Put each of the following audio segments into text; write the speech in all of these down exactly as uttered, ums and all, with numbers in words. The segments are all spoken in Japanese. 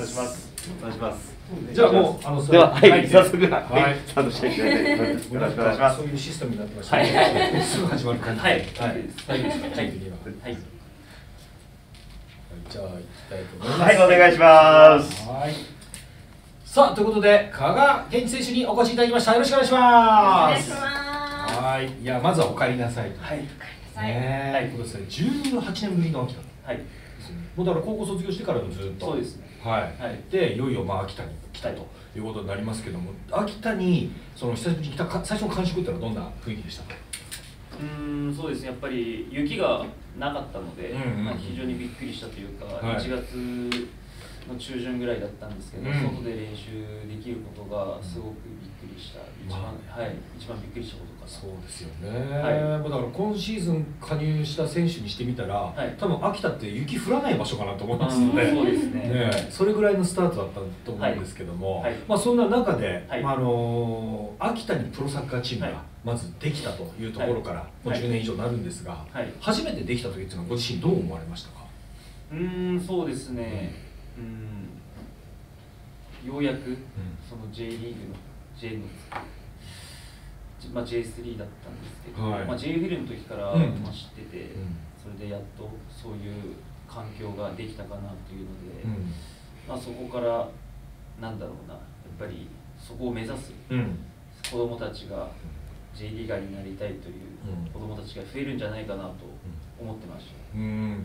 します。お願いします。 じゃあもうあのでははい早速はいスタートしていきたいと思います。よろしくお願いします。 そういうシステムになってました。はい。すぐ始まる感じ。はい。はい。大丈夫ですか。はい。はい。じゃあ行きたいと思います。 はい、お願いします。 はい。さあということで加賀健一選手にお越しいただきました。よろしくお願いします。はい。いやまずはお帰りなさい。はい。ね、はい、そうですね。じゅうはちねんぶりの秋田。はい。もうだから高校卒業してからもずっと。そうですね。はい。はい。でいよいよまあ秋田に来たということになりますけども、秋田にその久しぶりに来たか最初の感触ってのはどんな雰囲気でしたか。 うーん、そうですね。やっぱり雪がなかったので、まあ非常にびっくりしたというか、はい、いちがつの中旬ぐらいだったんですけど、うん、外で練習できることがすごくびっくりした、一番、まあ、はい、一番びっくりしたことかな。 そうですよね、はい、だから今シーズン加入した選手にしてみたら、はい、多分秋田って雪降らない場所かなと思いますので、そうですね、ね、それぐらいのスタートだったと思うんですけども、はいはい、まあ、そんな中で、はい、まああのー、秋田にプロサッカーチームがまずできたというところから、もうじゅうねん以上になるんですが、はい、初めてできた時っていうのはご自身どう思われましたか。 うーん、そうですね、うん、ようやく、うん、その J リーグの J のまあ、ジェイスリー だったんですけど、はい、まあ、ジェイエフエル の時から、うん、まあ、知ってて、うん、それでやっとそういう環境ができたかなというので、うん、まあ、そこからなんだろうな、やっぱりそこを目指す、うん、子どもたちが J リーガーになりたいという子どもたちが増えるんじゃないかなと思ってました。 うん、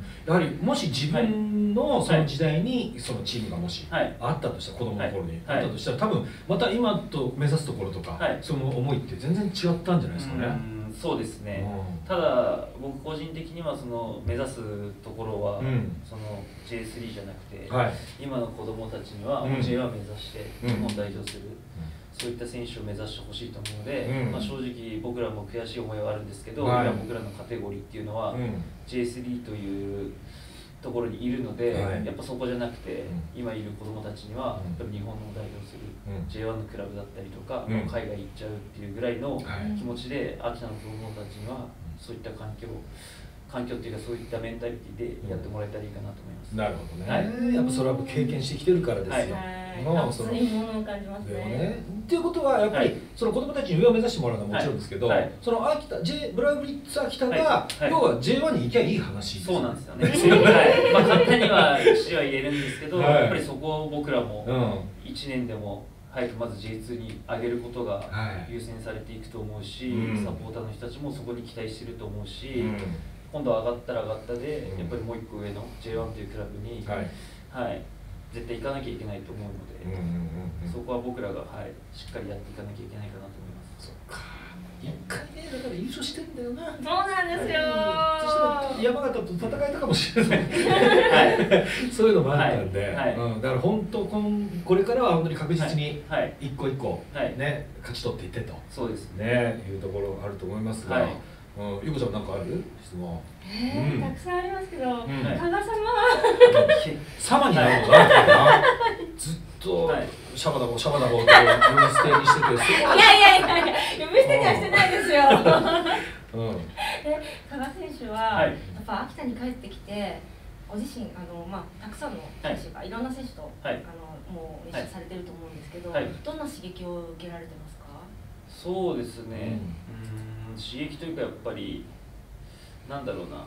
やはりもし自分のその時代にそのチームがもしあったとしたら、子供の頃にあったとしたら、多分また今と目指すところとか、はい、その思いって全然違ったんじゃないですかね。 うん、そうですね、うん、ただ僕個人的にはその目指すところは、うん、その ジェイスリー じゃなくて、はい、今の子供たちには ジェイワン 目指して日本を代表する、うん、そういった選手を目指してほしいと思うので、うん、まあ正直僕らも悔しい思いはあるんですけど、はい、今僕らのカテゴリーっていうのは、うん、ジェイスリー というところにいるので、はい、やっぱそこじゃなくて、うん、今いる子どもたちには、うん、やっぱり日本を代表する、うん、ジェイワン のクラブだったりとか、うん、海外行っちゃうっていうぐらいの気持ちで、はい、秋田の子どもたちにはそういった環境環境っていうかそういったメンタリティでやってもらえたらいいかなと思います。 なるほどね、はい、やっぱそれは経験してきてるからですよ。 熱いものを感じますね。ねっていうことはやっぱり、はい、その子どもたちに上を目指してもらうのはもちろんですけど、はいはい、その秋田 J ブラウブリッツ秋田が、はいはい、要は ジェイワン に行きゃいい話です。 そうなんですよね。はい、まあ簡単には口は言えるんですけど、はい、やっぱりそこを僕らもいちねんでも早くまず ジェイツー に上げることが優先されていくと思うし、はい、サポーターの人たちもそこに期待してると思うし、うん、今度は上がったら上がったで、うん、やっぱりもう一個上の ジェイワン というクラブに、はいはい、絶対行かなきゃいけないと思うので、そこは僕らが、はい、しっかりやっていかなきゃいけないかなと思います。 そっか、いっかいめだから優勝してんだよな。 そうなんですよ、 はい、そしたら山形と戦えたかもしれない、はい、そういうのもあったんで、はいはい、うん、だから本当こんこれからは本当に確実に一個一個、ね、はい、勝ち取っていってと、 そうですね、いうところがあると思いますが、はい、うん、ゆうこちゃんなんかある質問？ えー、うん、たくさんありますけど、うん、加賀様様になることあるからなずっと、はい、シャバだぼシャバだぼって呼び捨てにしてて、 いやいやいやいや、呼び捨てにはしてないですよ。うん、で加賀選手は、はい、やっぱ秋田に帰ってきてご自身あの、まあ、たくさんの選手が、はい、いろんな選手と、はい、あのもう練習されてると思うんですけど、はい、どんな刺激を受けられてますか？ そうですね、うん、刺激というかやっぱりなんだろうな、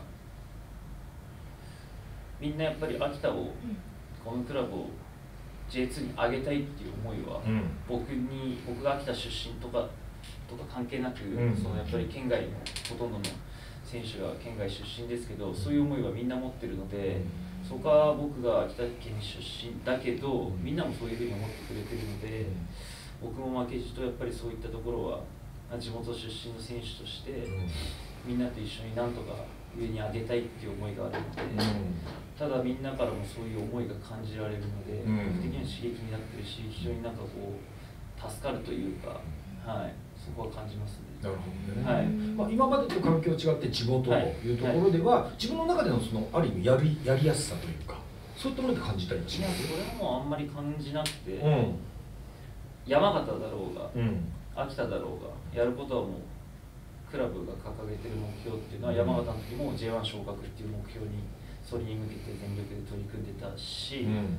みんなやっぱり秋田を、うん、このクラブを ジェイツー に上げたいっていう思いは、うん、僕に僕が秋田出身とかとか関係なく、うん、そのやっぱり県外のほとんどの選手が県外出身ですけど、そういう思いはみんな持ってるので、うん、そこは僕が秋田県出身だけど、みんなもそういうふうに思ってくれてるので、僕も負けじとやっぱりそういったところは地元出身の選手として、うん、みんなと一緒になんとか上に上げたいっていう思いがあるので、うん、ただみんなからもそういう思いが感じられるので、僕的には刺激になってるし、非常になんかこう助かるというか、はい、そこは感じますね。 なるほどね、はい、まあ、今までと環境違って地元というところでは、はいはい、自分の中でのそのある意味やりやりやすさというか、そういったもので感じたりします？ いや、それはもうあんまり感じなくて、うん、山形だろうが、うん、秋田だろうがやることはもうクラブが掲げてる目標っていうのは、山形の時も ジェイワン 昇格っていう目標にそれに向けて全力で取り組んでたし、うん、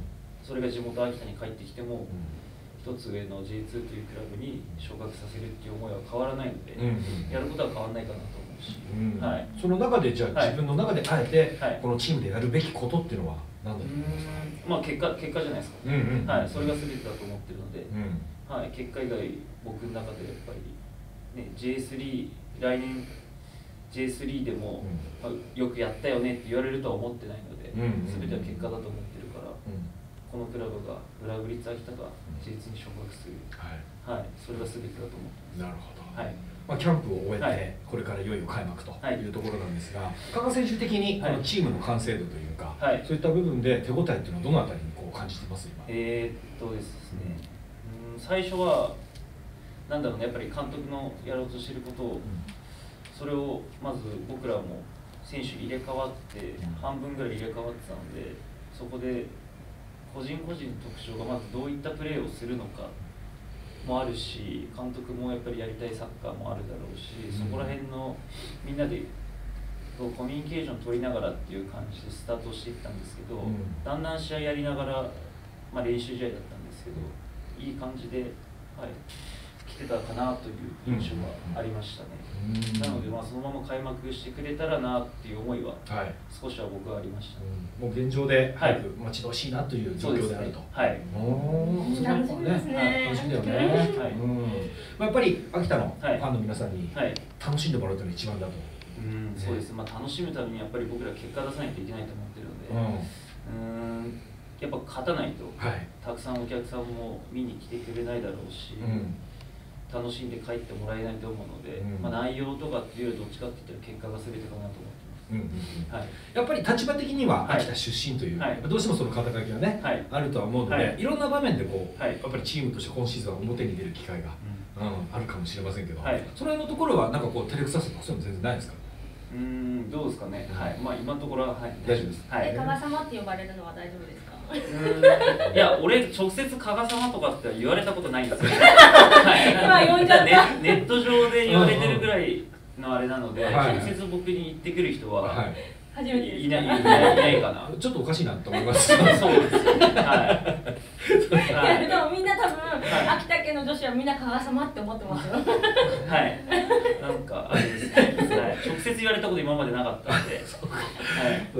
それが地元秋田に帰ってきても、一つ上の ジェイツー というクラブに昇格させるっていう思いは変わらないので、うんうん、やることは変わらないかなと思うし、うんはい、 その中でじゃあ、はい、自分の中であえて、はい、このチームでやるべきことっていうのは何だと思いますか？ まあ結果結果じゃないですか、うんうんはい、それが全てだと思ってるので、うんはい、結果以外僕の中でやっぱり、ね、ジェイスリー 来年 ジェイスリー でも、うんまあ、よくやったよねって言われるとは思ってないので、うんうん、全ては結果だと思ってるから、うん、このクラブがブラグリッツ秋田が ジェイツー に昇格する、はいはい、それが全てだと思ってます。なるほど、はいまあ、キャンプを終えて、はい、これからいよいよ開幕というところなんですが、加賀選手的にこのチームの完成度というか、はい、そういった部分で手応えっていうのはどのあたりにこう感じてます今？ えー、っとですね、うん、最初はなんだろうね、やっぱり監督のやろうとしていることを、うん、それをまず僕らも選手入れ替わって、うん、半分ぐらい入れ替わってたので、そこで個人個人の特徴がまずどういったプレーをするのかもあるし、監督もやっぱりやりたいサッカーもあるだろうし、そこら辺のみんなでコミュニケーション取りながらっていう感じでスタートしていったんですけど、うん、だんだん試合やりながら、まあ、練習試合だったんですけど、いい感じで、はい、来てたかなという印象がありましたね。うん、なので、まあ、そのまま開幕してくれたらなっていう思いは、少しは僕はありました、ねうん。もう現状で早く待ち遠しいなという状況であると。はい。おー、 楽しみですね。 楽しみだよね。はい。うん。まあ、やっぱり秋田のファンの皆さんに楽しんでもらうというのが一番だと。 うん、そうです。まあ、楽しむためにやっぱり僕ら結果出さないといけないと思ってるので、うん、やっぱ勝たないと、はい、たくさんお客さんも見に来てくれないだろうし、うん、楽しんで帰ってもらえないと思うので、うん、まあ、内容とかっていうよりどっちかって言ったら結果が全てかなと思ってます。うんうんうんはい、やっぱり立場的には秋田出身という、はい、どうしてもその肩書きがね、はい、あるとは思うので、はい、いろんな場面でこう、はい、やっぱりチームとして今シーズンは表に出る機会が、うんうん、あるかもしれませんけど、はい、その辺のところはなんかこう照れくささとかそういうの全然ないですか？ うーん、どうですかね、はい、まあ今のところは、はい、 大丈夫です。 はい、加賀様って呼ばれるのは大丈夫ですか？ うーん、いや、俺直接加賀様とかって言われたことないんですよ。はい、今呼んじゃった。ネット上で言われてるぐらいのあれなので、はい、直接僕に言ってくる人は、はい、初めていない、いない、いないかな。 ちょっとおかしいなと思います。 そうです。はい。 いや、でもみんな多分、はい、秋田県の女子はみんな加賀様って思ってますよ。 はい。なんかあれですね。はい。直接言われたこと今までなかったんで。はい。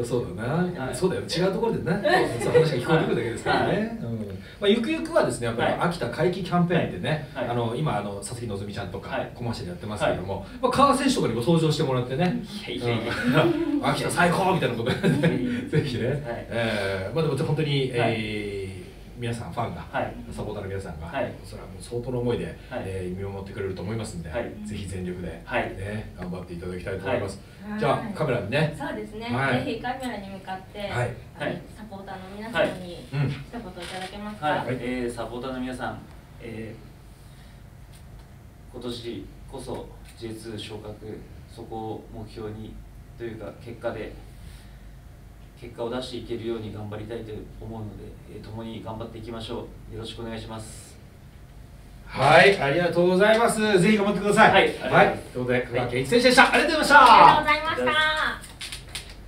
そうだな。はい、そうだよ。違うところでね、そう話が聞こえてくるだけですからね。うん。まあゆくゆくはですね、やっぱり秋田回帰キャンペーンでね、あの今あの佐々木希ちゃんとかコマーシャルやってますけれども、まあ加賀選手とかにも登場してもらってね。秋田最高みたいなことでぜひね。ええ、まあでも本当にえ。皆さん、ファンが、はい、サポーターの皆さんが、はい、それはもう相当の思いで、はい、えー、見守ってくれると思いますので、はい、ぜひ全力で、はい、ね、頑張っていただきたいと思います。はい、じゃあ、カメラにね。 そうですね、はい、ぜひカメラに向かって、はい、サポーターの皆さんに、一言いただけますか。 はい、えー、サポーターの皆さん、えー、今年こそ ジェイツー 昇格、そこを目標にというか、結果で。結果を出していけるように頑張りたいと思うので、えー、共に頑張っていきましょう。よろしくお願いします。 はい、ありがとうございます。ぜひ頑張ってください。はい、はい、ということで、加賀健一選手でした。ありがとうございました。 ありがとうございました。